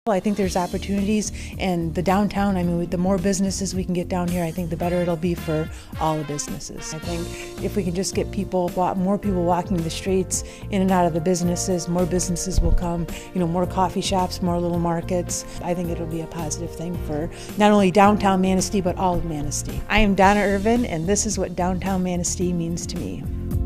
I think there's opportunities, and the downtown, I mean, the more businesses we can get down here, I think the better it'll be for all the businesses. I think if we can just get more people walking the streets, in and out of the businesses, more businesses will come, more coffee shops, more little markets. I think it'll be a positive thing for not only downtown Manistee, but all of Manistee. I am Donna Irvin, and this is what downtown Manistee means to me.